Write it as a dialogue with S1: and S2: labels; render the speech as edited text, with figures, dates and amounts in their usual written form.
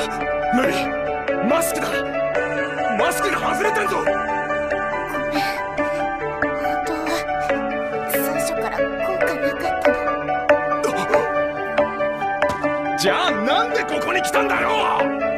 S1: 無理。マスクだ。マスクが外れてんぞ。
S2: ごめん。本当は最初から効果なかったの。
S1: じゃあなんでここに来たんだよ。